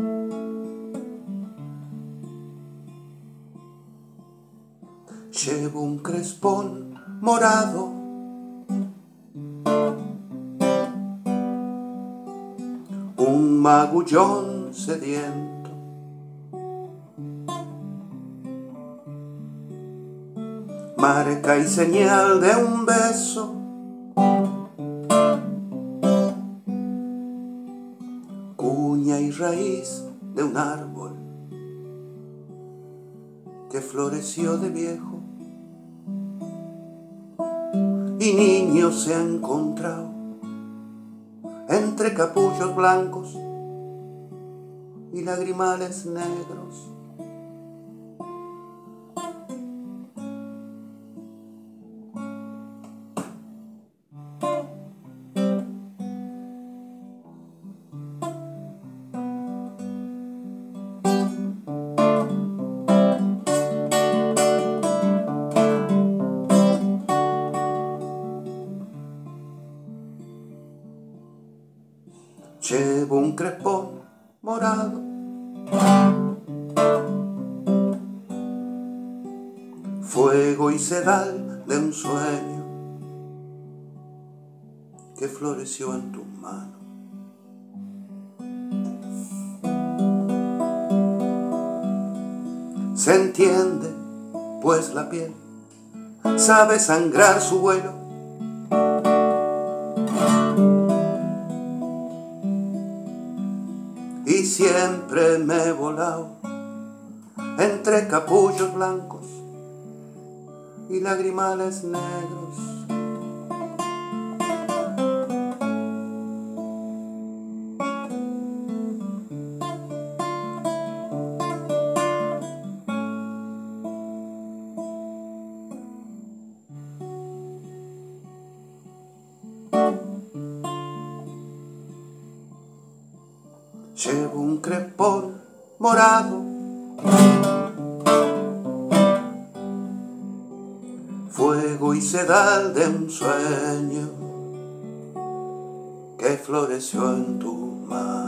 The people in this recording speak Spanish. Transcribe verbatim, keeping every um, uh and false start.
Llevo un crespón morado, un magullón sediento, marca y señal de un beso, cuña y raíz de un árbol que floreció de viejo y niño se ha encontrado entre capullos blancos y lagrimales negros. Llevo un crespón morado, fuego y sedal de un sueño que floreció en tus manos. Se entiende, pues la piel sabe sangrar su vuelo, y siempre me he volado entre capullos blancos y lagrimales negros. Llevo un crespón morado, fuego y sedal de un sueño que floreció en tu mano.